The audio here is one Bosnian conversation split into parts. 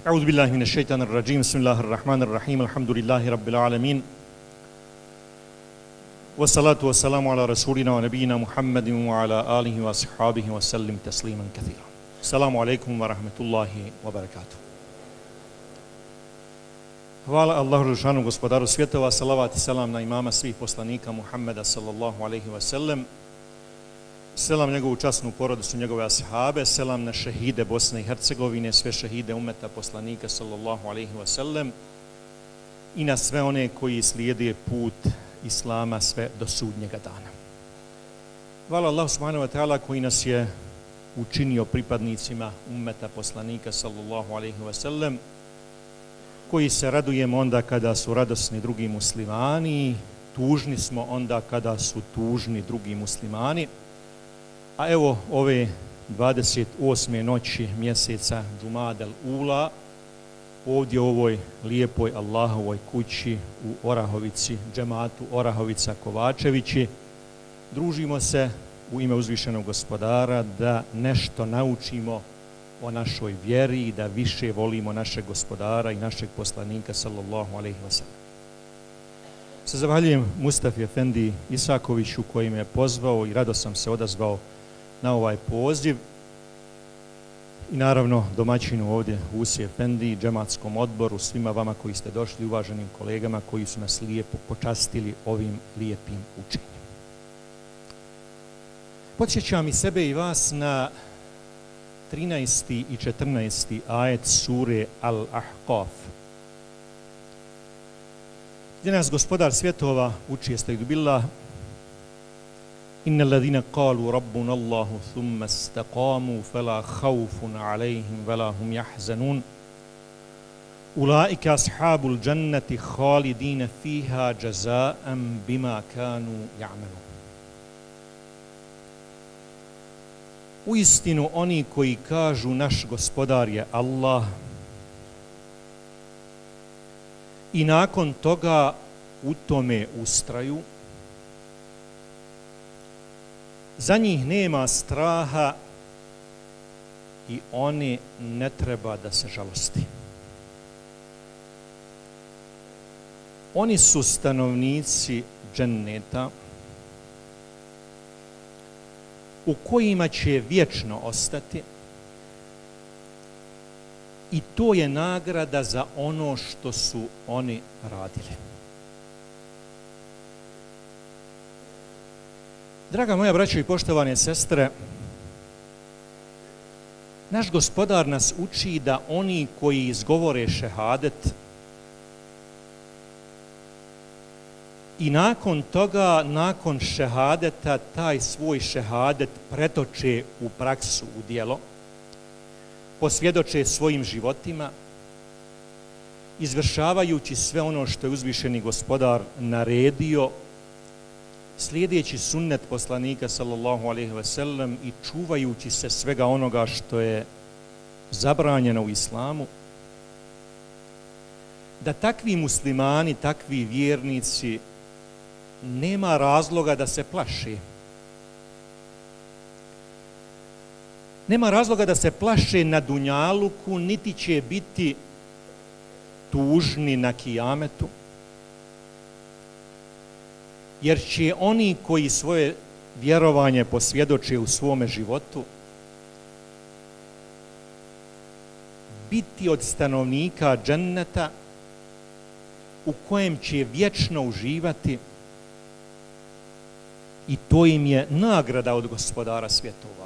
أعوذ بالله من الشيطان الرجيم بسم الله الرحمن الرحيم الحمد لله رب العالمين والصلاة والسلام على رسولنا ونبينا محمد وعلى آله وأصحابه وسلم تسليما كثيرا. السلام عليكم ورحمة الله وبركاته. Hvala Allahu Đelešanu, gospodaru svjetova, salavat i selam na imama svih poslanika Muhammeda sallallahu alaihi wa sallam, selam njegovu časnu porodicu, njegove ashabe, selam na šehide Bosne i Hercegovine, sve šehide umeta poslanika sallallahu alaihi wa sallam i na sve one koji slijede put Islama sve do sudnjega dana. Hvala Allahu subhanahu wa ta'ala koji nas je učinio pripadnicima umeta poslanika sallallahu alaihi wa sallam, koji se radujemo onda kada su radosni drugi muslimani, tužni smo onda kada su tužni drugi muslimani. A evo ove 28. noći mjeseca Džumadel Ula, ovdje u ovoj lijepoj Allahovoj kući u Orahovici, džematu Orahovica Kovačevići, družimo se u ime uzvišenog gospodara da nešto naučimo o našoj vjeri i da više volimo našeg gospodara i našeg poslanika sallallahu alejhi ve sellem. Se zahvaljujem Mustafi Efendi Isakoviću koji me je pozvao i rado sam se odazvao na ovaj poziv i naravno domaćinu ovdje Husi Efendi, džematskom odboru, svima vama koji ste došli, uvaženim kolegama koji su nas lijepo počastili ovim lijepim učenjem. Podsjećam i sebe i vas na 13. i 14. ajet sure Al-Ahqaf, gdje nas gospodar svjetova uči estagfirullah: Innal ladina qalu rabbuna Allahu thumma istaqamu fala khawfun alayhim wala hum yahzanun ulaika ashabul jannati khalidina fiha jazaan bima kanu ya'malun. Uistinu oni koji kažu naš gospodar je Allah i nakon toga u tome ustraju, za njih nema straha i oni ne treba da se žalosti. Oni su stanovnici dženneta u kojima će vječno ostati i to je nagrada za ono što su oni radili. Draga moja braćo i poštovane sestre, naš gospodar nas uči da oni koji izgovore šehadet i nakon toga, nakon šehadeta, taj svoj šehadet pretoče u praksu, u djelo, posvjedoče svojim životima, izvršavajući sve ono što je uzvišeni gospodar naredio, slijedeći sunnet poslanika sallallahu alejhi ve sellem i čuvajući se svega onoga što je zabranjeno u islamu, da takvi muslimani, takvi vjernici nema razloga da se plaše. Nema razloga da se plaše na dunjaluku, niti će biti tužni na kijametu, jer će oni koji svoje vjerovanje posvjedoče u svome životu biti od stanovnika dženneta u kojem će vječno uživati i to im je nagrada od gospodara svjetova.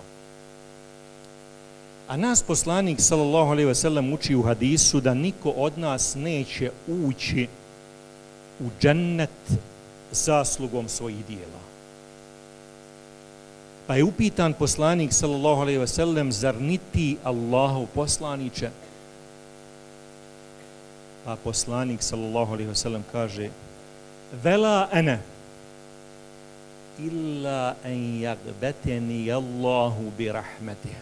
A nas poslanik sallallahu alejhi ve sellem uči u hadisu da niko od nas neće ući u džennet zaslugom svojih dijela. Pa je upitan poslanik sallallahu alejhi ve sellem: zar ni ti, Allahov poslaniče? A poslanik sallallahu alejhi ve sellem kaže: vela ana illa an yaghbatani Allahu bi rahmetihi.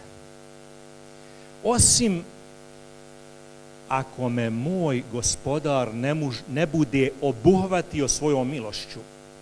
Osim ako me moj gospodar ne bude obuhvatio svojom milošću.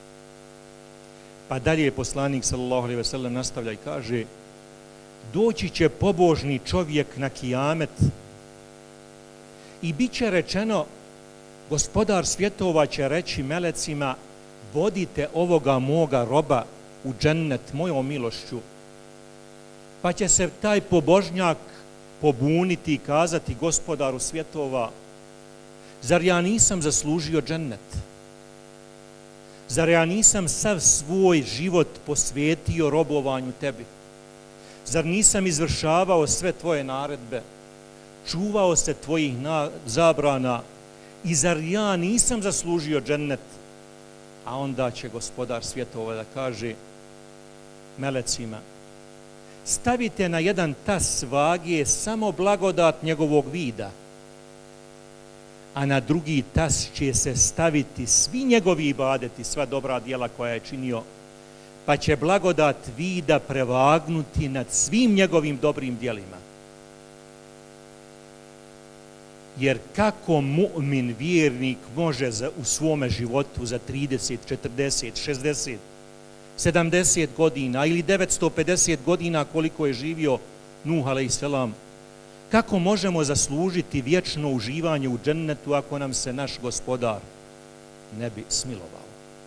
Pa dalje je poslanik sallallahu alejhi ve sellem nastavlja i kaže: doći će pobožni čovjek na kijamet I bit će rečeno, Gospodar svjetova će reći melecima, vodite ovoga moga roba u džennet mojom milošću. Pa će se taj pobožnjak pobuniti i kazati Gospodaru svjetova, zar ja nisam zaslužio džennet? Zar ja nisam sav svoj život posvetio robovanju tebi? Zar nisam izvršavao sve tvoje naredbe? Čuvao se tvojih zabrana? I zar ja nisam zaslužio džennet? A onda će Gospodar svjetova da kaže melecima, stavite na jedan tas vage samo blagodat njegovog vida, a na drugi tas će se staviti svi njegovi ibadeti, sva dobra djela koja je činio, pa će blagodat vida prevagnuti nad svim njegovim dobrim djelima. Jer kako mu'min, vjernik, može u svome životu za 30, 40, 60, 70 godina ili 950 godina koliko je živio Nuh alejselam, kako možemo zaslužiti vječno uživanje u džennetu ako nam se naš Gospodar ne bi smilovao?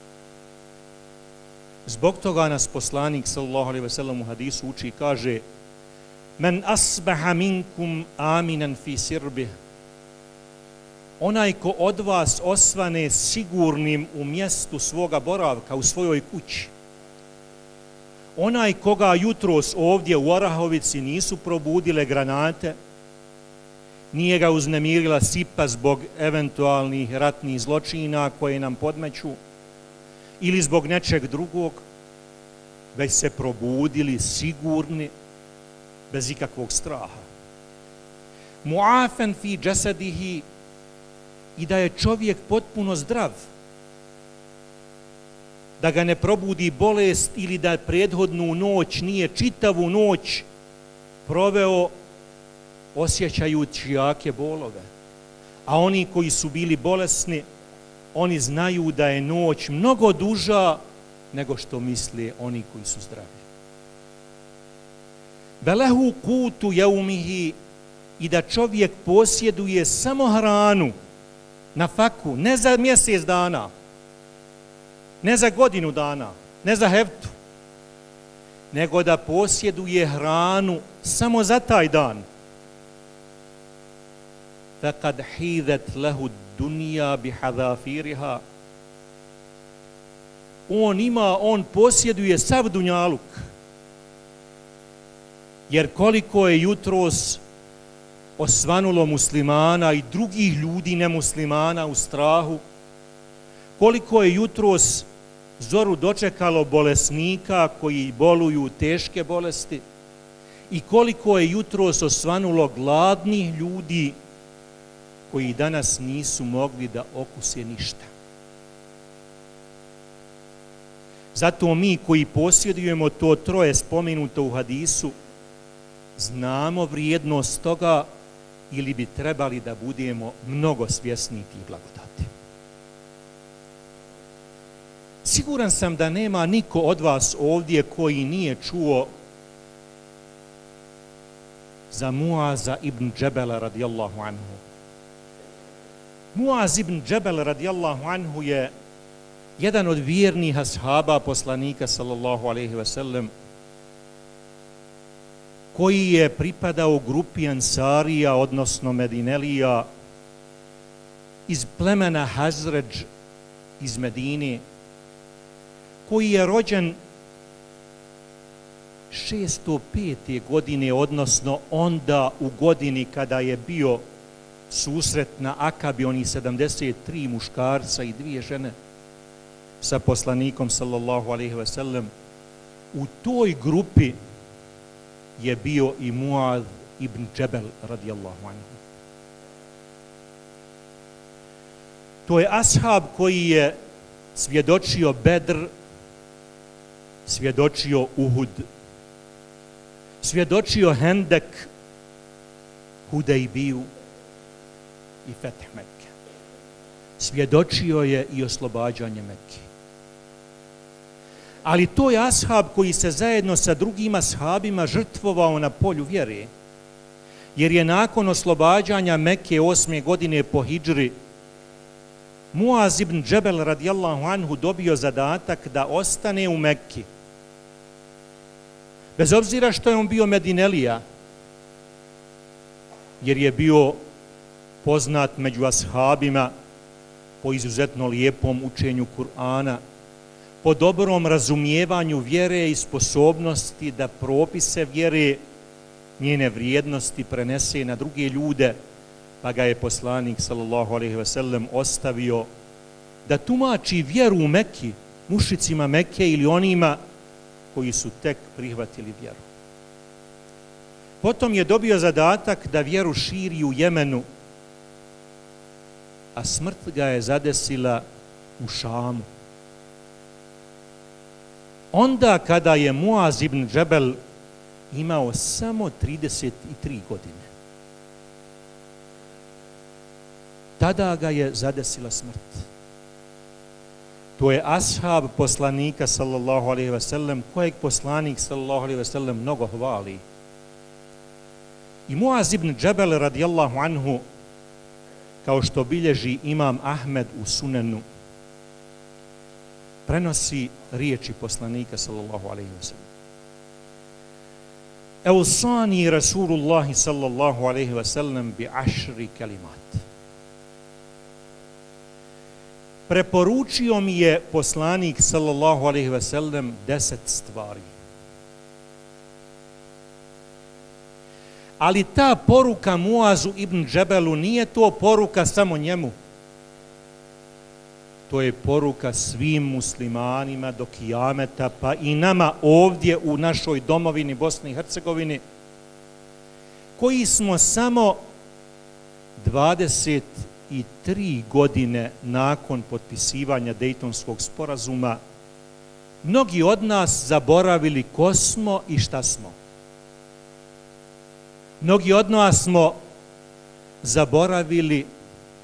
Zbog toga nas poslanik sallallahu alejhi ve sellem u hadisu uči i kaže: Men asbaha minkum aminan fi sirbih, onaj ko od vas osvane sigurnim u mjestu svoga boravka, u svojoj kući, onaj koga jutros ovdje u Orahovici nisu probudile granate, nije ga uznemirila sipa zbog eventualnih ratnih zločina koje nam podmeću ili zbog nečeg drugog, već se probudili sigurni, bez ikakvog straha. Mu'afen fi jasadihi, i da je čovjek potpuno zdrav, da ga ne probudi bolest ili da prethodnu noć nije čitavu noć proveo osjećajući jake bolove. A oni koji su bili bolesni, oni znaju da je noć mnogo duža nego što misle oni koji su zdravi. Velehu kutu jeumihi, i da čovjek posjeduje samo hranu na faku, ne za mjesec dana, ne za godinu dana, ne za heftu, nego da posjeduje hranu samo za taj dan. Fekad hidet lehu dunija bihadafiriha, on posjeduje sav dunjaluk, jer koliko je jutros osvanulo muslimana i drugih ljudi nemuslimana u strahu, koliko je jutros zoru dočekalo bolesnika koji boluju teške bolesti i koliko je jutros osvanulo gladnih ljudi koji danas nisu mogli da okuse ništa. Zato mi koji posjedujemo to troje spomenuto u hadisu, znamo vrijednost toga ili bi trebali da budemo mnogo svjesni tih blagodati. Siguran sam da nema niko od vas ovdje koji nije čuo za Muaza ibn Džebela radijallahu anhu. Muaz ibn Džebel radijallahu anhu je jedan od vjernih ashaba poslanika sallallahu alejhi ve sellem, koji je pripadao grupi Ansarija, odnosno Medinelija, iz plemena Hazredž iz Medine, koji je rođen 605. godine, odnosno onda u godini kada je bio susret na Akabi, oni 73 muškarca i 2 žene sa poslanikom sallallahu alejhi ve sellem. U toj grupi je bio i Muaz ibn Džebel radijallahu anhu. To je ashab koji je svjedočio Bedr, svjedočio Uhud, svjedočio Hendek, Hudejbiju i Fetih Mekke. Svjedočio je i oslobađanje Mekke. Ali to je ashab koji se zajedno sa drugim ashabima žrtvovao na polju vjere. jer je nakon oslobađanja Mekke 8. godine po hidžri Muaz ibn Džebel radijallahu anhu dobio zadatak da ostane u Mekki. Bez obzira što je on bio Medinelija, jer je bio poznat među ashabima po izuzetno lijepom učenju Kur'ana, po dobrom razumijevanju vjere i sposobnosti da propise vjere, njene vrijednosti prenese na druge ljude, pa ga je poslanik sallallahu alejhi ve sellem ostavio da tumači vjeru u Mekki, mušicima Mekke ili onima koji su tek prihvatili vjeru. Potom je dobio zadatak da vjeru širi u Jemenu, a smrt ga je zadesila u Šamu. Onda kada je Muaz ibn Džebel imao samo 33 godine. Tada ga je zadesila smrt. To je ashab poslanika sallallahu alejhi ve sellem, kojeg poslanik sallallahu alejhi ve sellem mnogo hvali. I Muaz ibn Džebel radijallahu anhu, kao što bilježi imam Ahmed u Sunenu, prenosi riječi poslanika sallallahu alejhi ve sellem. Eusani Rasulullahi sallallahu alejhi ve sellem bi ašri kalimat. Preporučio mi je poslanik sallallahu alejhi ve sellem 10 stvari. Ali ta poruka Muazu ibn Džebelu nije to poruka samo njemu. To je poruka svim muslimanima do kijameta, pa i nama ovdje u našoj domovini Bosni i Hercegovini, koji smo samo 23 godine nakon potpisivanja Dejtonskog sporazuma, mnogi od nas zaboravili ko smo i šta smo. Mnogi od nas smo zaboravili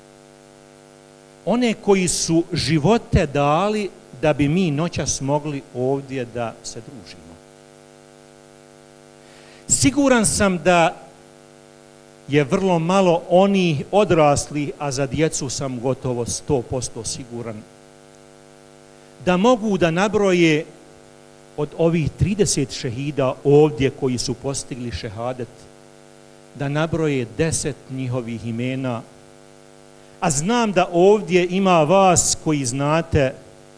one koji su živote dali da bi mi noćas mogli ovdje da se družimo. Siguran sam da je vrlo malo onih odraslih, a za djecu sam gotovo 100% siguran, da mogu da nabroje od ovih 30 šehida ovdje koji su postigli šehadet, da nabroje 10 njihovih imena, a znam da ovdje ima vas koji znate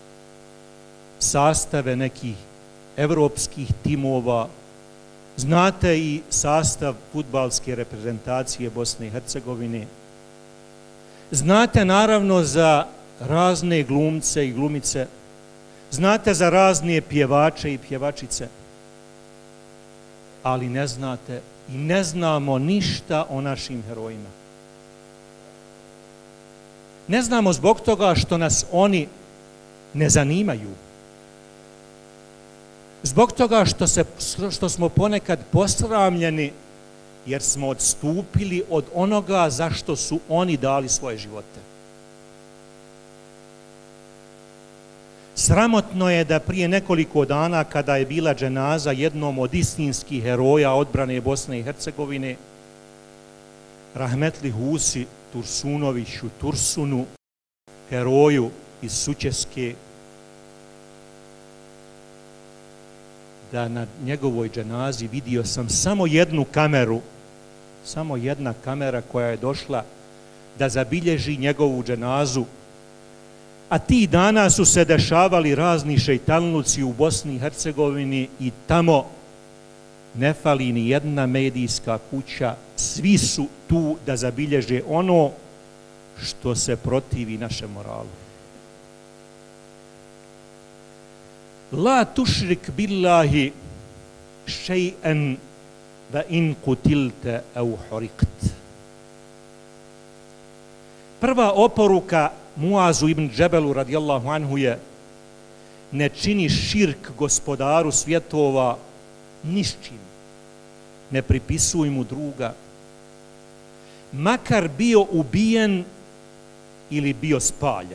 sastave nekih evropskih timova, znate i sastav fudbalske reprezentacije Bosne i Hercegovine, znate naravno za razne glumce i glumice, znate za razne pjevače i pjevačice, ali ne znate i ne znamo ništa o našim herojima. Ne znamo zbog toga što nas oni ne zanimaju. Zbog toga što smo ponekad posramljeni jer smo odstupili od onoga za što su oni dali svoje živote. Sramotno je da prije nekoliko dana, kada je bila dženaza jednom od istinskih heroja odbrane Bosne i Hercegovine, Rahmetli Husi Tursunoviću Tursunu, heroju iz Sučeske, da na njegovoj dženazi vidio sam samo jednu kameru, samo jedna kamera koja je došla da zabilježi njegovu dženazu, a tih dana su se dešavali razni šejtanluci u Bosni i Hercegovini i tamo ne fali ni jedna medijska kuća, svi su tu da zabilježe ono što se protivi našem moralu. La tušrik billahi šej'en va in kutilte au horikt. Prva oporuka Muazu ibn Džebelu radijallahu anhu je: ne čini širk gospodaru svjetova ni s čim. Ne pripisuj mu druga, makar bio ubijen ili bio spaljen.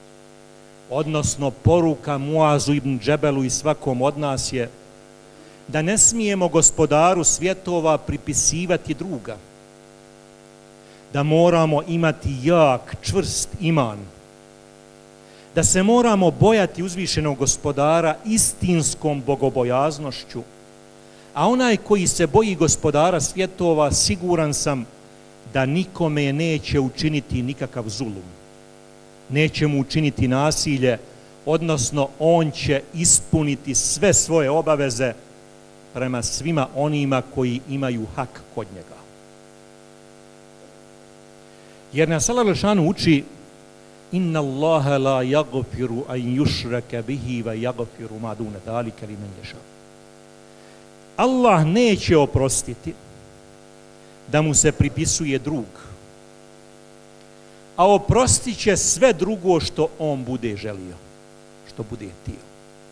Odnosno, poruka Muazu ibn Džebelu i svakom od nas je da ne smijemo gospodaru svjetova pripisivati druga, da moramo imati jak, čvrst iman, da se moramo bojati uzvišenog gospodara istinskom bogobojaznošću, a onaj koji se boji gospodara svjetova, siguran sam da nikome neće učiniti nikakav zulum, neće mu učiniti nasilje, odnosno on će ispuniti sve svoje obaveze prema svima onima koji imaju hak kod njega. Jer nas Allah Đelešanu uči: inna Allaha la yaghfiru an yushraka bihi wa yaghfiru ma duna zalika liman yasha. Allah neće oprostiti da mu se pripisuje drug, a oprostit će sve drugo što on bude želio, što bude htio.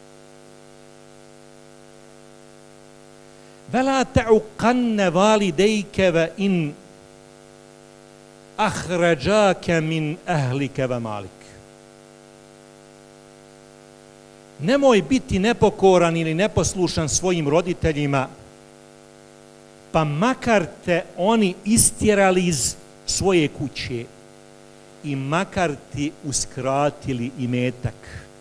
Vela ta'uqanna walidayka wa in ahrajaka min ahlika wa malik. Nemoj biti nepokoran ili neposlušan svojim roditeljima, pa makar te oni istjerali iz svoje kuće i makar ti uskratili imetak.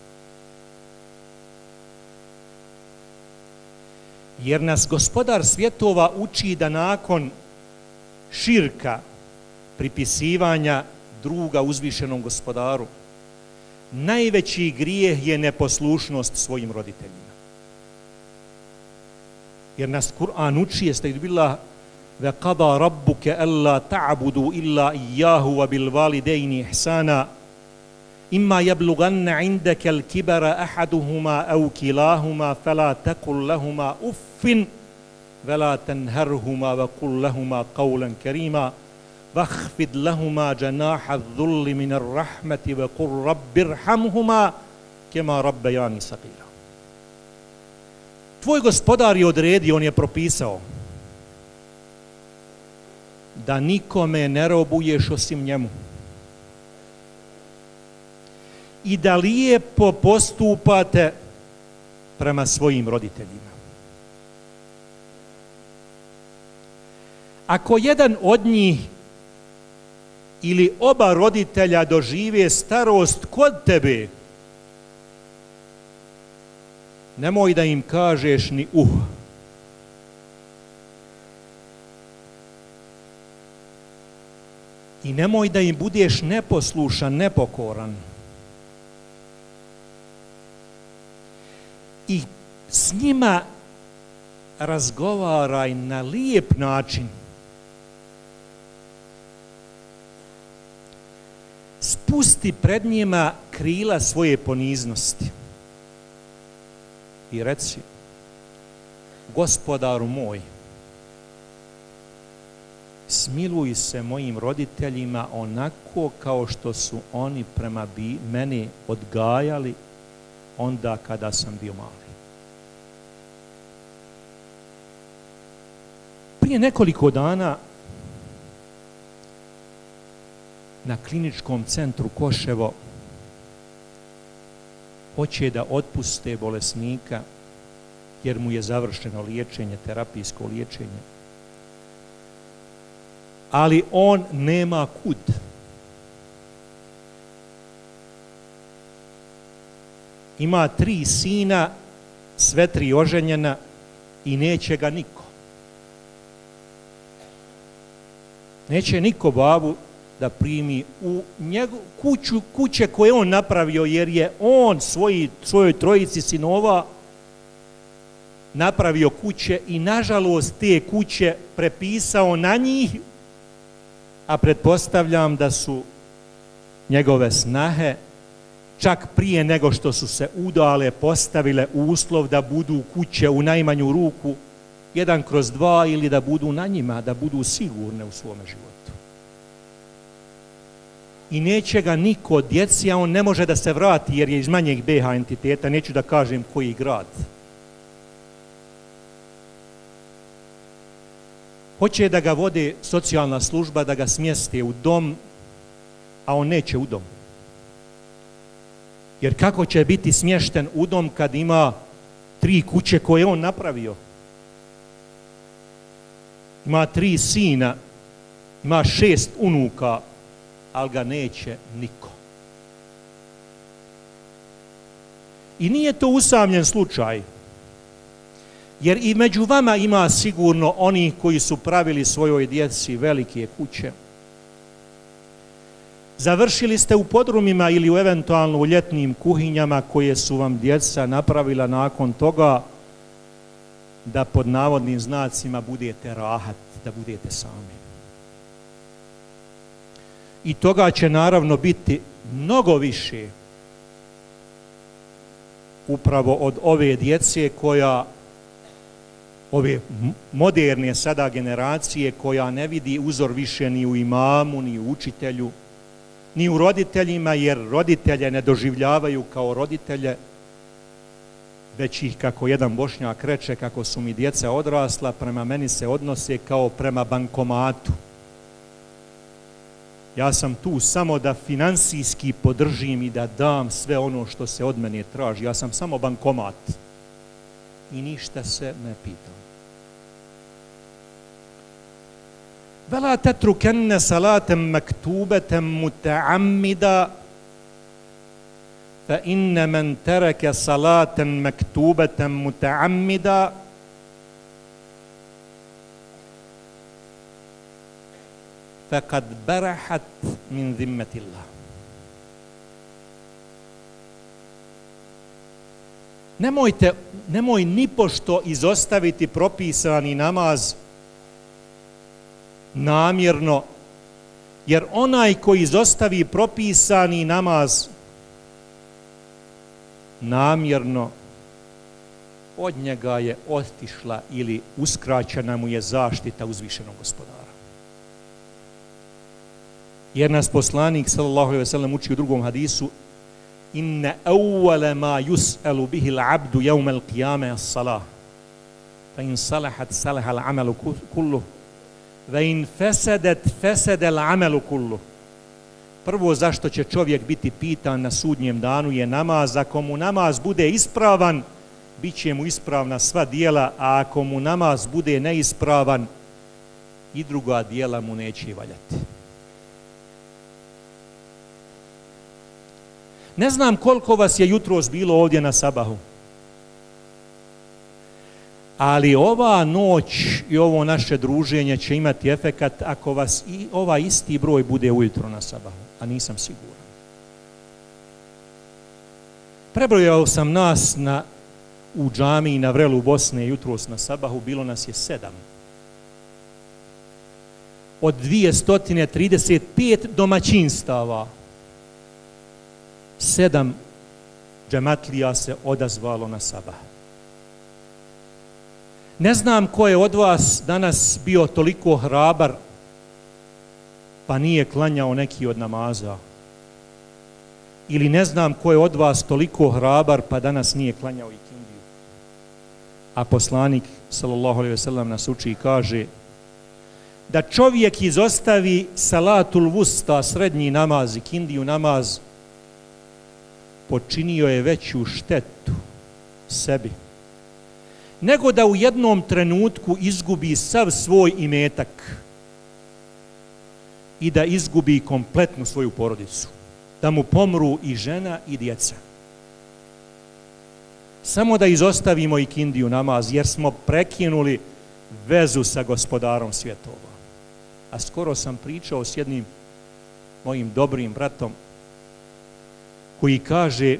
Jer nas gospodar svjetova uči da nakon širka, pripisivanja druga uzvišenom gospodaru, najveći grijeh je neposlušnost svojim roditeljima. Jer nas Kur'an uči, estagfirullah, ve qada rabbuke alla ta'budu illa iyyahu wa bil walidayni ihsana imma yablughanna 'indaka al-kibara ahaduhuma aw kilahuma fala taqul lahumā uffin wa la tanharhumā wa qul lahumā qawlan karīmā واخفض لهما جناح الذل من الرحمة وقل رب ارحمهما كما ربياني صغيرا. Tvoj gospodar je odredio, on je propisao da nikome ne robuješ osim njemu i da lijepo postupate prema svojim roditeljima. Ako jedan od njih ili oba roditelja dožive starost kod tebe, nemoj da im kažeš ni i nemoj da im budeš neposlušan, nepokoran. I s njima razgovaraj na lijep način. Spusti pred njima krila svoje poniznosti i reci: gospodaru moj, smiluj se mojim roditeljima onako kao što su oni prema mene odgajali onda kada sam bio mali. Prije nekoliko dana na kliničkom centru Koševo hoće da otpuste bolesnika jer mu je završeno liječenje, terapijsko liječenje. Ali on nema kud. Ima 3 sina, sve 3 oženjena i neće ga niko. Neće niko babu da primi u kuće koje on napravio, jer je on svojoj 3 sinova napravio kuće i nažalost te kuće prepisao na njih, a pretpostavljam da su njegove snahe čak prije nego što su se udale postavile uslov da budu kuće u najmanju ruku 1/2 ili da budu na njima, da budu sigurne u svome životu. I neće ga niko od djeci, a on ne može da se vrati jer je iz manjeg BH entiteta, neću da kažem koji grad. Hoće da ga vode socijalna služba, da ga smjeste u dom, a on neće u dom. Jer kako će biti smješten u dom kad ima 3 kuće koje on napravio? ima 3 sina, ima 6 unuka, ali ga neće niko. I nije to usamljen slučaj, jer i među vama ima sigurno oni koji su pravili svojoj djeci velike kuće. Završili ste u podrumima ili eventualno u ljetnim kuhinjama koje su vam djeca napravila nakon toga da pod navodnim znacima budete rahat, da budete sami. I toga će naravno biti mnogo više upravo od ove djece koja, ove moderne sada generacije koja ne vidi uzor više ni u imamu, ni u učitelju, ni u roditeljima, jer roditelje ne doživljavaju kao roditelje, već ih, kako jedan Bošnjak reče, kako su mi djeca odrasla, prema meni se odnose kao prema bankomatu. Ja sam tu samo da finansijski podržim i da dam sve ono što se od mene traži. Ja sam samo bankomat i ništa se ne pitam. Vela tetrukenne salatem maktubetem muta'ammida fa inne men tereke salatem maktubetem muta'ammida faqad barahat min zimmetillah. Nemoj nipošto izostaviti propisani namaz namjerno, jer onaj koji izostavi propisani namaz namjerno, od njega je otišla ili uskraćena mu je zaštita uzvišenog Gospodara. Jer nas poslanik sallallahu alejhi ve sellem uči u drugom hadisu: inna awwala ma yus'alu bihi al-'abdu yawm al-qiyamah as-salah fa in salahat salaha al-'amalu kulluh wa in fasadat fasada al-'amalu kulluh. Prvo zašto će čovjek biti pitan na sudnjem danu je namaz. Ako mu namaz bude ispravan, bit će mu ispravna sva djela, a ako mu namaz bude neispravan, i druga djela mu neće valjati. Ne znam koliko vas je jutros bilo ovdje na sabahu, ali ova noć i ovo naše druženje će imati efekat ako vas i ovaj isti broj bude ujutro na sabahu, a nisam siguran. Prebrojao sam nas u džamiji na Vrelu Bosne jutros na sabahu, bilo nas je 7. Od 235 domaćinstava 7 džematlija se odazvalo na sabah. Ne znam ko je od vas danas bio toliko hrabar pa nije klanjao neki od namaza. Ili ne znam ko je od vas toliko hrabar pa danas nije klanjao ikindiju. A poslanik sallallahu alejhi ve sellem nas uči i kaže da čovjek izostavi salatul vusta, srednji namaz, ikindiju namaz, počinio je veću štetu sebi nego da u jednom trenutku izgubi sav svoj imetak i da izgubi kompletnu svoju porodicu, da mu pomru i žena i djeca. Samo da izostavimo ikindiju namaz, jer smo prekinuli vezu sa Gospodarom svjetova. A skoro sam pričao s jednim mojim dobrim bratom koji kaže: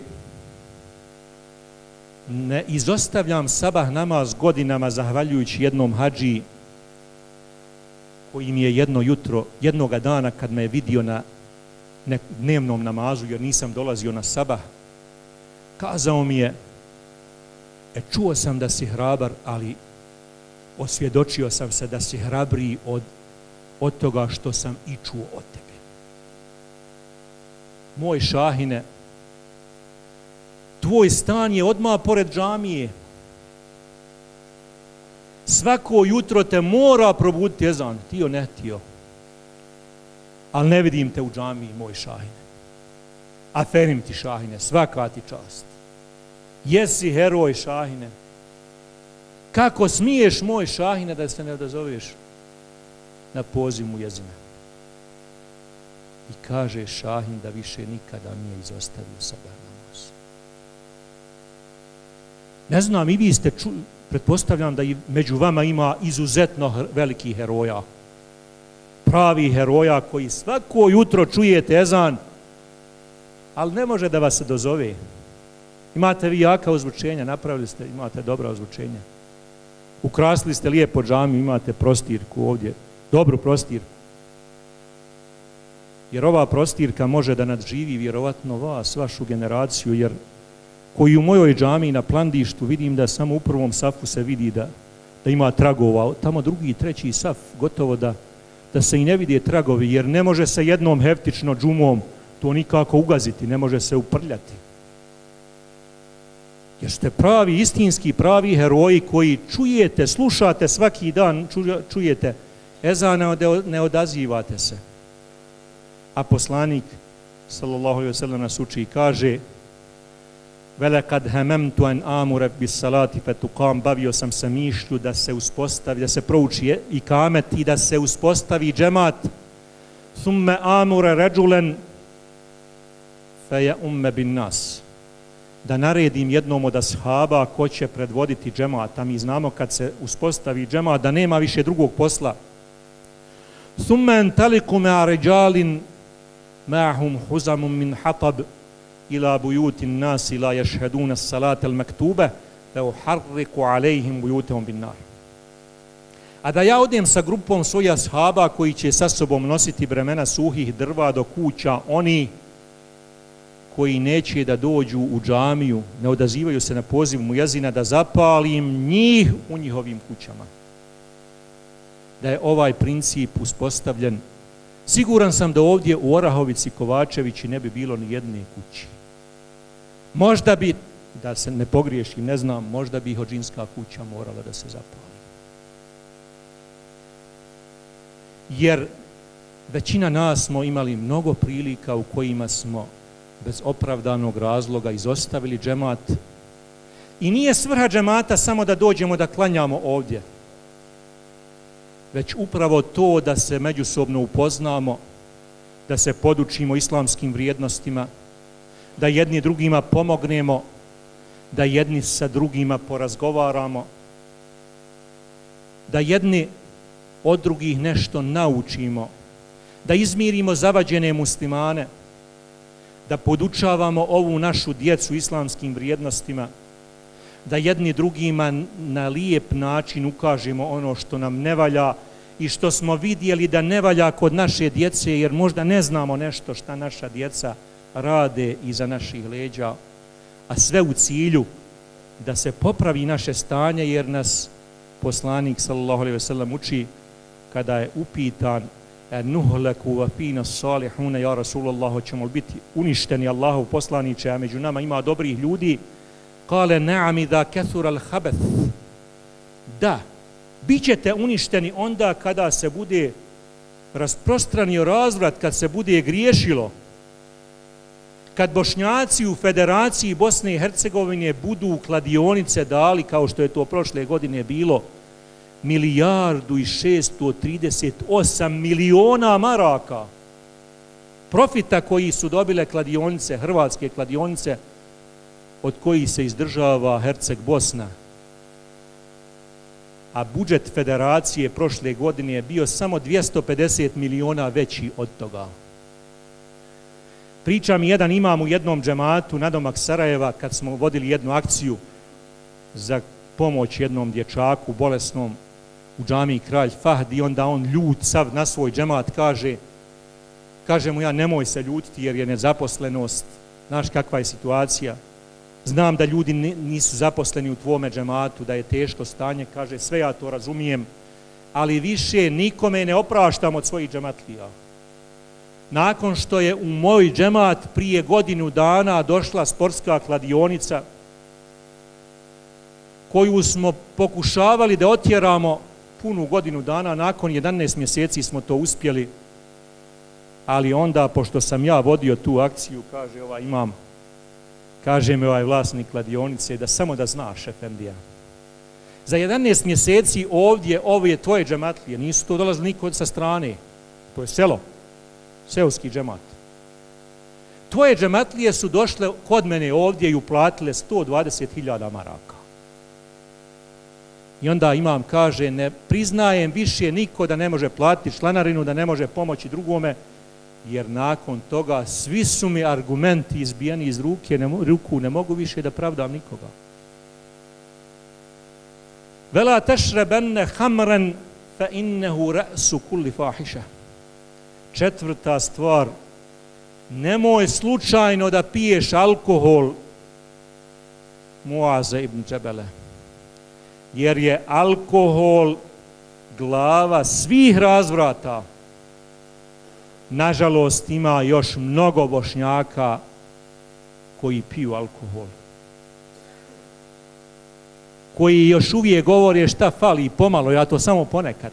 ne izostavljam sabah namaz godinama zahvaljujući jednom hadži koji mi je jedno jutro, jednoga dana kad me je vidio na dnevnom namazu, jer nisam dolazio na sabah, kazao mi je: čuo sam da si hrabar, ali osvjedočio sam se da si hrabriji od toga što sam i čuo od tebe. Moj Šahine, tvoj stan je odmah pored džamije. Svako jutro te mora probuditi ezan, tio ne tio. Ali ne vidim te u džamiji, moj Šahine. Aferim ti, Šahine, svaka ti čast. Jesi heroj, Šahine. Kako smiješ, moj Šahine, da se ne odazoveš? na poziv muezina. I kaže Šahin da više nikada nije izostavio sabah namaz. Ne znam, i vi ste pretpostavljam da i među vama ima izuzetno velikih heroja. Pravi heroja koji svako jutro čujete ezan, ali ne može da vas se dozove. Imate vi jaka ozvučenja, napravili ste, imate dobra ozvučenja. Ukrasili ste lijepo džamiju, imate prostirku ovdje, dobru prostirku. Jer ova prostirka može da nadživi vjerovatno vas, vašu generaciju, jer koji u mojoj džamiji na Plandištu vidim da samo u prvom safu se vidi da ima tragova, tamo drugi, treći saf gotovo da se i ne vide tragovi, jer ne može se jednom heftično džumom to nikako ugaziti, ne može se uprljati. Jer ste pravi, istinski pravi heroji koji čujete, slušate svaki dan, čujete ezana, ne odazivate se. A poslanik, sallallahu alejhi ve sellem, nas uči i kaže: "Velekad hamamtu an amura bis salati fatuqam", bavio sam se mišlju da se uspostavi, da se prouči ikamet i da se uspostavi džemat. "Thumma amura rajulan fa umme bin nas", da naredim jednom od ashaba ko će predvoditi džemat, a mi znamo kad se uspostavi džemat da nema više drugog posla. "Thumma antaliqu ma'a rijalin ma'hum huzam min hatab ila buyutin nas la yashhaduna as-salata al-maktuba la uharriqu alayhim buyutahum bin nar." A da ja odem sa grupom svojih ashaba koji će sa sobom nositi bremena suhih drva do kuća, oni koji neće da dođu u džamiju, ne odazivaju se na poziv muezina, da zapalim njih u njihovim kućama. Da je ovaj princip uspostavljen, siguran sam da ovdje u Orahovici, Kovačevići ne bi bilo ni jedne kući. Možda bi, da se ne pogriješim, ne znam, možda bi hodžinska kuća morala da se zapali. Jer većina nas smo imali mnogo prilika u kojima smo bez opravdanog razloga izostavili džemat. I nije svrha džemata samo da dođemo da klanjamo ovdje, već upravo to da se međusobno upoznamo, da se podučimo islamskim vrijednostima, da jedni drugima pomognemo, da jedni sa drugima porazgovaramo, da jedni od drugih nešto naučimo, da izmirimo zavađene muslimane, da podučavamo ovu našu djecu islamskim vrijednostima, da jedni drugima na lijep način ukažemo ono što nam ne valja i što smo vidjeli da ne valja kod naše djece, jer možda ne znamo nešto šta naša djeca rade iza naših leđa, a sve u cilju da se popravi naše stanje, jer nas poslanik sallallahu alejhi ve sellem uči kada je upitan: "Nuhlaku wa fina salihuna ya Rasulullah", hoćemo li biti uništeni Allahov poslaniče, a među nama ima dobrih ljudi? Kale: "Na'am idha kathura al-khabath", da, bit ćete uništeni onda kada se bude rasprostranio razvrat, kad se bude griješilo, kad Bošnjaci u Federaciji Bosne i Hercegovine budu u kladionice dali, kao što je to prošle godine bilo, 1.638 miliona maraka profita koji su dobile kladionice, hrvatske kladionice, od kojih se izdržava Herceg Bosna. A budžet Federacije prošle godine je bio samo 250 miliona veći od toga. Priča mi jedan imam u jednom džematu nadomak Sarajeva, kad smo vodili jednu akciju za pomoć jednom dječaku bolesnom u džamiji Kralj Fahd, i onda on ljut sav na svoj džemat kaže mu ja: "Nemoj se ljutiti jer je nezaposlenost, znaš kakva je situacija, znam da ljudi nisu zaposleni u tvome džematu, da je teško stanje", kaže: "Sve ja to razumijem, ali više nikome ne opraštam od svojih džematlija. Nakon što je u moj džemat prije godinu dana došla sportska kladionica koju smo pokušavali da otjeramo punu godinu dana, nakon 11 mjeseci smo to uspjeli, ali onda, pošto sam ja vodio tu akciju", kaže ovaj imam, kaže mi ovaj vlasnik kladionice, "da samo da znaš, efendija, Za 11 mjeseci ovdje, ove tvoje džematlije, nisu to dolazili niko sa strane. To je selo, seoski džemat. Tvoje džematlije su došle kod mene ovdje i uplatile 120.000 maraka. I onda imam kaže, ne priznajem više niko da ne može platiti članarinu, da ne može pomoći drugome, jer nakon toga svi su mi argumenti izbijeni iz ruku, ne mogu više da pravdam nikoga. Vela tešrebenne hamren fa innehu ra'su kulli fahiša. 4. stvar, nemoj slučajno da piješ alkohol, Muaze ibn Džebele, jer je alkohol glava svih razvrata. Nažalost, ima još mnogo Bošnjaka koji piju alkohol, koji još uvijek govore šta fali pomalo, ja to samo ponekad.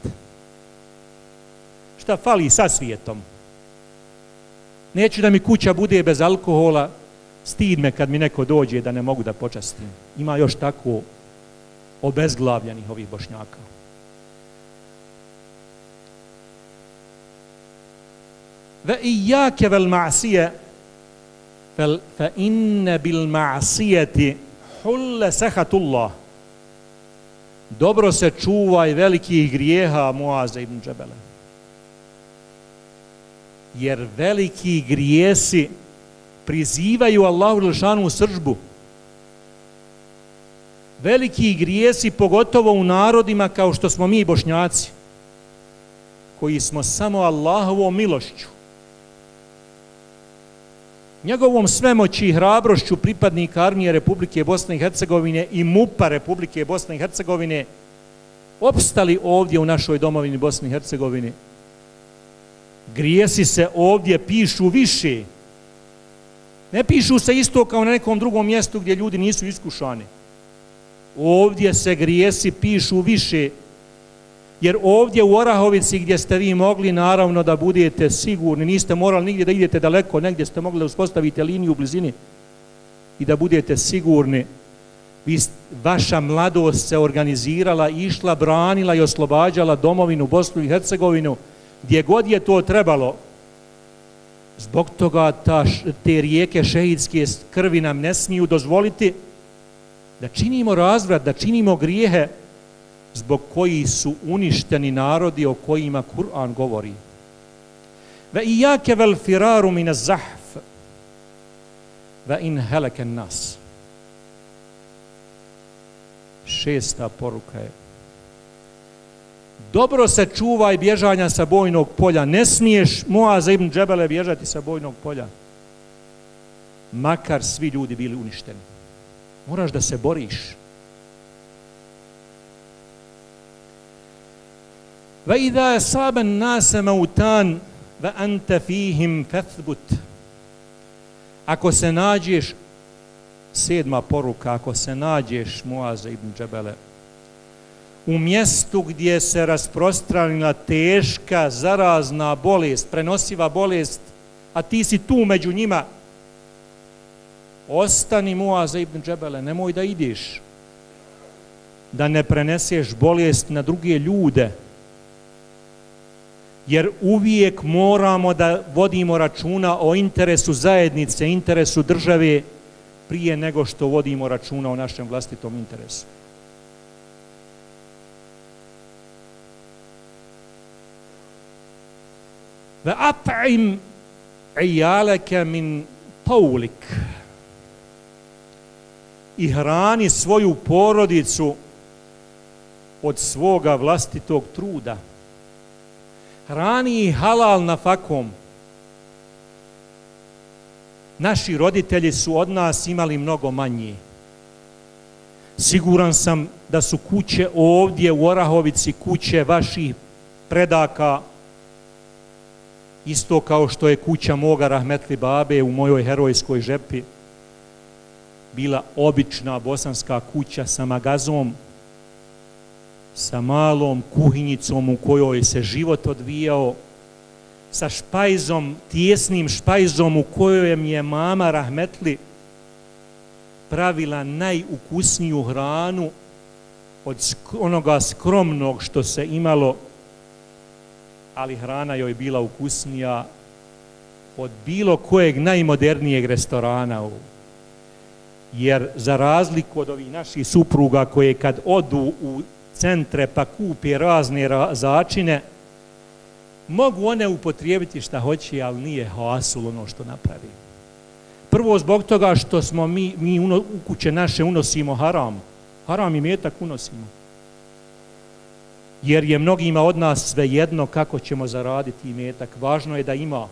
Šta fali sa svijetom. Neću da mi kuća bude bez alkohola, stid me kad mi neko dođe da ne mogu da počastim. Ima još tako obezglavljenih ovih Bošnjaka. Ve ijake vel ma'sije, fa inne bil ma'sijeti hulle sehatullah. Dobro se čuvaj velikih grijeha, Muaze ibn Džebele. Jer veliki grijesi prizivaju Allahu dželešanu srdžbu. Veliki grijesi, pogotovo u narodima kao što smo mi Bošnjaci, koji smo samo Allahovom milošću, njegovom svemoći i hrabrošću pripadnika armije Republike Bosne i Hercegovine i MUP-a Republike Bosne i Hercegovine opstali ovdje u našoj domovini Bosni i Hercegovini. Grijesi se ovdje pišu više. Ne pišu se isto kao na nekom drugom mjestu gdje ljudi nisu iskušani. Ovdje se grijesi pišu više, jer ovdje u Orahovici gdje ste vi mogli naravno da budete sigurni, niste morali nigdje da idete daleko, negdje ste mogli da uspostavite liniju u blizini i da budete sigurni. Vaša mladost se organizirala, išla, branila i oslobađala domovinu Bosnu i Hercegovinu, gdje god je to trebalo. Zbog toga te rijeke šehidske krvi nam ne smiju dozvoliti da činimo razvrat, da činimo grijehe zbog kojih su uništeni narodi o kojima Kur'an govori. Ve ijake vel firaru mine zahf ve in heleken nas. 6. poruka je: dobro se čuvaj bježanja sa bojnog polja. Ne smiješ, Muaze ibn Džebele, bježati sa bojnog polja, makar svi ljudi bili uništeni. Moraš da se boriš. Ve idha asaban nase mautan ve ante fihim fathbut. Ako se nađeš, 7. poruka, ako se nađeš, Muaze ibn Džebele, u mjestu gdje se rasprostranila teška, zarazna bolest, prenosiva bolest, a ti si tu među njima, ostani, Muaze ibn Džebele, nemoj da ideš, da ne preneseš bolest na druge ljude, jer uvijek moramo da vodimo računa o interesu zajednice, interesu države, prije nego što vodimo računa o našem vlastitom interesu. Ve at'im ijaleke min taulik. I hrani svoju porodicu od svoga vlastitog truda. Hrani ih halal nafakom. Naši roditelji su od nas imali mnogo manje. Siguran sam da su kuće ovdje u Orahovici, kuće vaših predaka, isto kao što je kuća moga rahmetli babe u mojoj herojskoj Žepi, bila obična bosanska kuća sa magazom, sa malom kuhinjicom u kojoj se život odvijao, sa špajzom, tijesnim špajzom u kojem je mama rahmetli pravila najukusniju hranu od onoga skromnog što se imalo, ali hrana joj bila ukusnija od bilo kojeg najmodernijeg restorana. Jer za razliku od ovih naših supruga koje kad odu u centre pa kupe razne začine, mogu one upotrijebiti šta hoće, ali nije hasul ono što napravi. Prvo zbog toga što smo mi u kuće naše unosimo haram. Haram i metak unosimo. Jer je mnogima od nas svejedno kako ćemo zaraditi metak. Važno je da ima.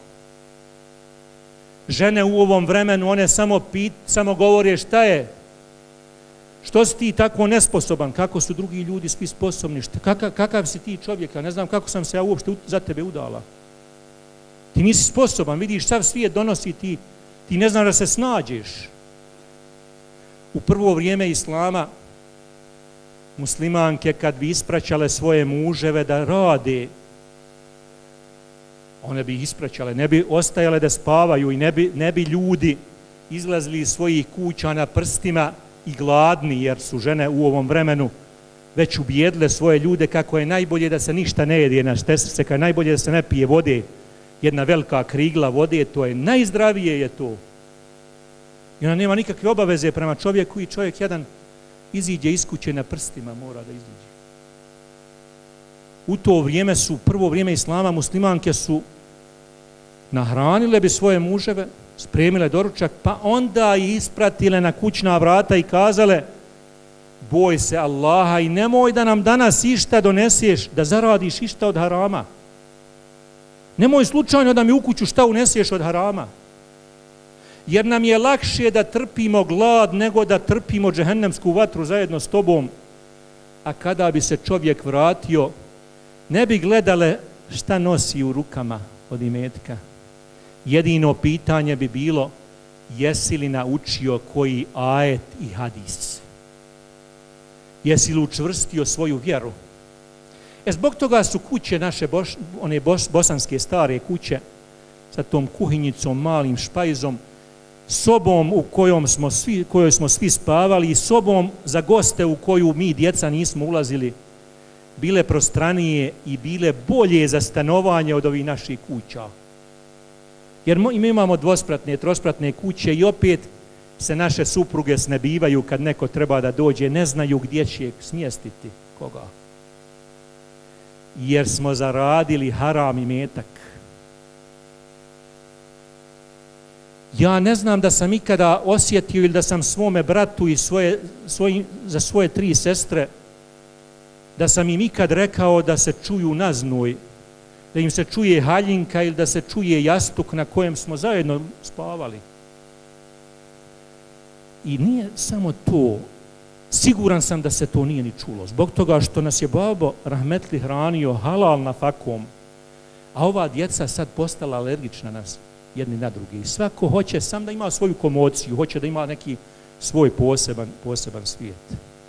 Žene u ovom vremenu, one samo govore šta je. Što si ti tako nesposoban? Kako su drugi ljudi svi sposobni? Kakav si ti čovjek? Ja ne znam kako sam se ja uopšte za tebe udala. Ti nisi sposoban, vidiš sav svijet donosi ti ne znaš da se snađeš. U prvo vrijeme Islama muslimanke kad bi ispraćale svoje muževe da rade, one bi ispraćale, ne bi ostajale da spavaju i ne bi ljudi izlazili iz svojih kuća na prstima i gladni, jer su žene u ovom vremenu već ubijedile svoje ljude kako je najbolje da se ništa ne jede na štesrce, kako je najbolje da se ne pije vode, jedna velika krigla vode, to je najzdravije je to. I ona nema nikakve obaveze prema čovjeku i čovjek jedan iziđe iz kuće na prstima, mora da iziđe. U to vrijeme prvo vrijeme Islama, muslimanke su nahranile bi svoje muževe, spremile doručak, pa onda ih ispratile na kućna vrata i kazale: boj se Allaha i nemoj da nam danas išta doneseš, da zaradiš išta od harama. Nemoj slučajno da mi u kuću šta uneseš od harama. Jer nam je lakše da trpimo glad nego da trpimo džehennemsku vatru zajedno s tobom. A kada bi se čovjek vratio, ne bi gledale šta nosi u rukama od imetka. Jedino pitanje bi bilo: jesi li naučio koji ajet i hadis? Jesi li učvrstio svoju vjeru? Zbog toga su kuće naše, one bosanske stare kuće, sa tom kuhinjicom, malim špajzom, sobom u kojoj smo svi spavali i sobom za goste u koju mi djeca nismo ulazili, bile prostranije i bile bolje za stanovanje od ovih naših kuća. Jer mi imamo dvospratne, trospratne kuće i opet se naše supruge snebivaju kad neko treba da dođe, ne znaju gdje će smjestiti koga. Jer smo zaradili haram i metak. Ja ne znam da sam ikada osjetio ili da sam svome bratu i za svoje 3 sestre, da sam im ikad rekao da se čuju naznuj, da im se čuje haljinka ili da se čuje jastuk na kojem smo zajedno spavali. I nije samo to, siguran sam da se to nije ni čulo, zbog toga što nas je babo rahmetli hranio halal na fakom, a ova djeca sad postala alergična nas jedni na drugi. I svako hoće sam da ima svoju komociju, hoće da ima neki svoj poseban svijet.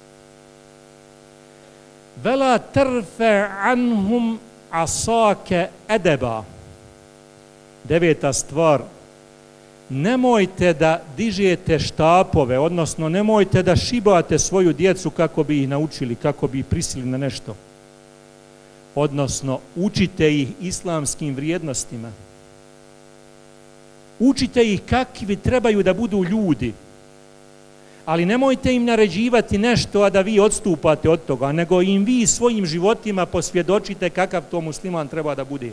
Vela terfe anhum asake edeba. 9. stvar, nemojte da dižete štapove, odnosno nemojte da šibate svoju djecu kako bi ih naučili, kako bi ih prisilili na nešto. Odnosno, učite ih islamskim vrijednostima. Učite ih kakvi trebaju da budu ljudi. Ali nemojte im naređivati nešto, a da vi odstupate od toga, nego im vi svojim životima posvjedočite kakav to musliman treba da bude.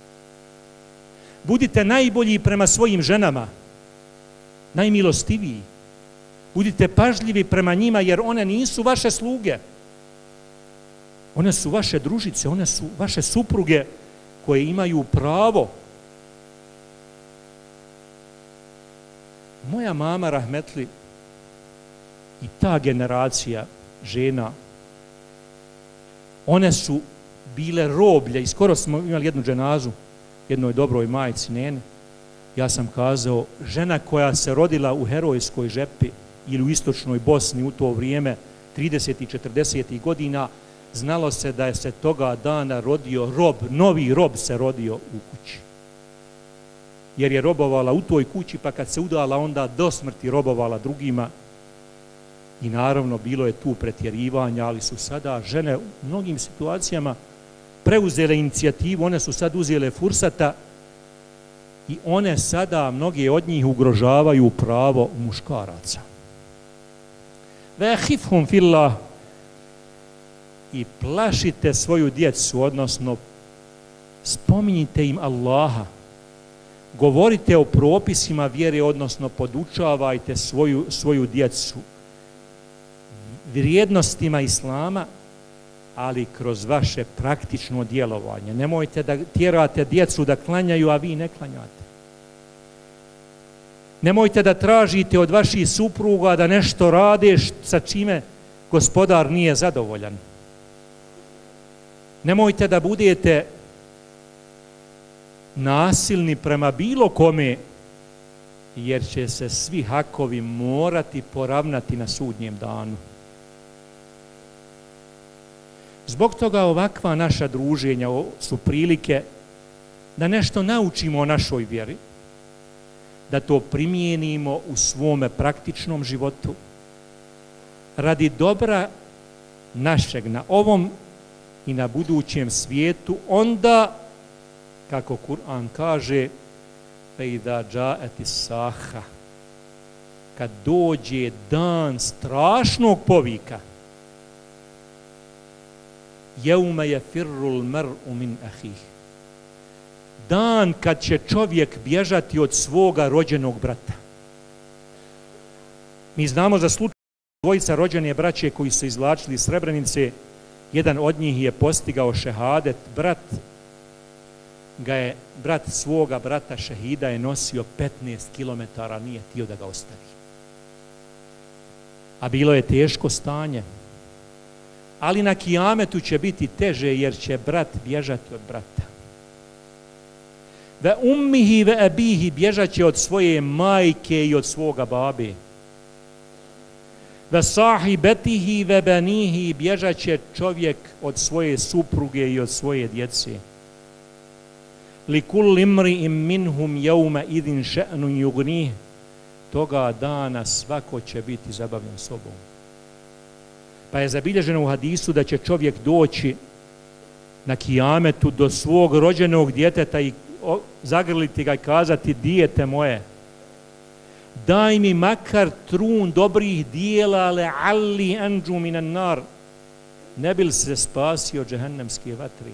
Budite najbolji prema svojim ženama, najmilostiviji. Budite pažljivi prema njima, jer one nisu vaše sluge. One su vaše družice, one su vaše supruge koje imaju pravo. Moja mama rahmetli i ta generacija žena, one su bile roblje i skoro smo imali jednu dženazu, jednoj dobroj majci nene. Ja sam kazao, žena koja se rodila u herojskoj žepi ili u istočnoj Bosni u to vrijeme, 30. i 40. godina, znalo se da je se toga dana rodio rob, novi rob se rodio u kući. Jer je robovala u toj kući, pa kad se udala, onda do smrti robovala drugima. I naravno bilo je tu pretjerivanja, ali su sada žene u mnogim situacijama preuzele inicijativu, one su sad uzele fursata i one sada, mnoge od njih, ugrožavaju pravo muškaraca. Vehifhum fillah, i plašite svoju djecu, odnosno spominjite im Allaha, govorite o propisima vjere, odnosno podučavajte svoju djecu vrijednostima Islama, ali kroz vaše praktično djelovanje. Nemojte da tjerate djecu da klanjaju, a vi ne klanjate. Nemojte da tražite od vaših supruga da nešto rade sa čime Gospodar nije zadovoljan. Nemojte da budete nasilni prema bilo kome, jer će se svi hakovi morati poravnati na sudnjem danu. Zbog toga ovakva naša druženja su prilike da nešto naučimo o našoj vjeri, da to primijenimo u svome praktičnom životu, radi dobra našeg na ovom i na budućem svijetu, onda, kako Kur'an kaže, فَإِذَا جَاءَتِ السَّاخَةُ, kad dođe dan strašnog povika, يَوْمَ يَفِرُّ الْمَرْءُ مِنْ أَخِيهِ, dan kad će čovjek bježati od svoga rođenog brata. Mi znamo za slučaj dvojica rođene braće koji su izvlačili iz Srebrenice, jedan od njih je postigao šehadet, brat svoga brata šehida je nosio 15 kilometara, nije htio da ga ostavi. A bilo je teško stanje. Ali na kijametu će biti teže, jer će brat bježati od brata. Ve ummihi ve abihi, bježat će od svoje majke i od svoga babe. Ve sahibetihi ve banihi, bježat će čovjek od svoje supruge i od svoje djece. Li kulli imri'in minhum yawma idin sha'nun yughnih, toga dana svako će biti zabavljen sobom. Pa je zabilježeno u hadisu da će čovjek doći na kijametu do svog rođenog djeteta i zagrliti ga i kazati: dijete moje, daj mi makar trun dobrih dijela, le'alli anđu minan nar, ne bi li se spasio od džehennemske vatre.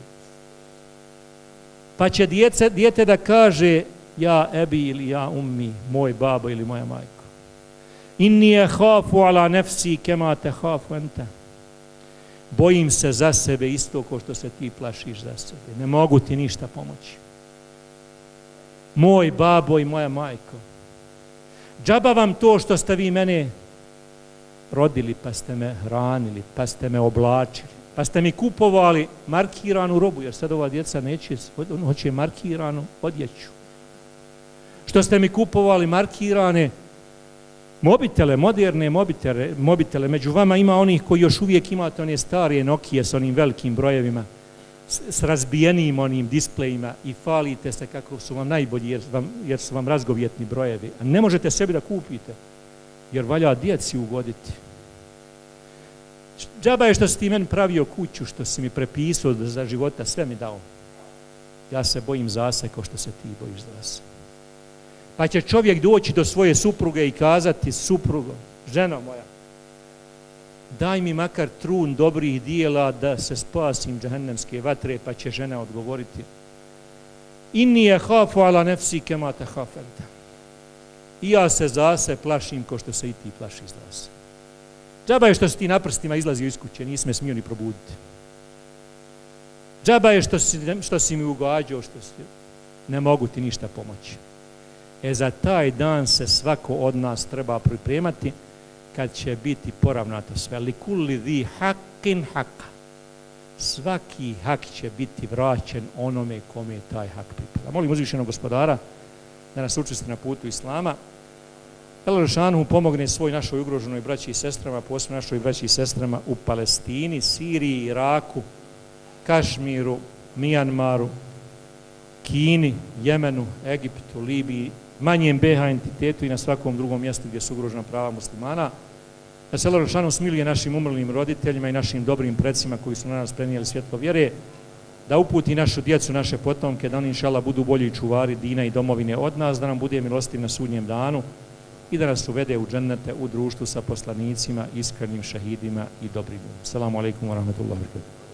Pa će dijete da kaže: ja ebi ili ja ummi, moj babo ili moja majko, inni ahafu ala nefsi kema tehafu ente, bojim se za sebe isto kao što se ti plašiš za sebe, ne mogu ti ništa pomoći. Moj babo i moja majko, džaba vam to što ste vi mene rodili, pa ste me hranili, pa ste me oblačili, pa ste mi kupovali markiranu robu, jer sad ova djeca hoće markiranu odjeću. Što ste mi kupovali markirane mobitele, moderne mobitele. Među vama ima onih koji još uvijek imate one starije Nokije s onim velikim brojevima, s razbijenim onim displejima i falite se kako su vam najbolji jer su vam razgovjetni brojevi. A ne možete sebi da kupite jer valja djeci ugoditi. Džaba je što si ti meni pravio kuću, što si mi prepisao za života, sve mi dao. Ja se bojim za se kao što se ti bojiš za se. Pa će čovjek doći do svoje supruge i kazati: suprugo, ženo moja, daj mi makar trun dobrih dijela da se spasim džehennemske vatre. Pa će žena odgovoriti: inni ahafu ala nefsi kema tehaf ente, i ja se za se plašim kao što se i ti plašiš za se. Džaba je što si ti na prstima izlazio iz kuće, nisi me smio ni probuditi. Džaba je što si mi ugađao, ne mogu ti ništa pomoći. Za taj dan se svako od nas treba pripremati, kad će biti poravnato sve. Li kulli zi haqqin haqqa, svaki hak će biti vraćen onome kome je taj hak pripada. Molim uzvišenog Gospodara da nas učesti na putu Islama. Allah dželešanu pomogne svoj našoj ugroženoj braći i sestrama, posebno našoj braći i sestrama u Palestini, Siriji, Iraku, Kašmiru, Mijanmaru, Kini, Jemenu, Egiptu, Libiji, manjem BH entitetu i na svakom drugom mjestu gdje su ugrožena prava muslimana. Da se Allah dželešanu smiluje našim umrlim roditeljima i našim dobrim predsima koji su na nas prenijeli svjetlo vjere, da uputi našu djecu, naše potomke, da oni inšallah budu bolji čuvari dina i domovine od nas, da nam bude milostiv na sudnjem danu i da nas uvede u džennete u društvu sa poslanicima, iskrenim šehidima i dobrim. Assalamu alaikum wa rahmatullahi wa barakatuh.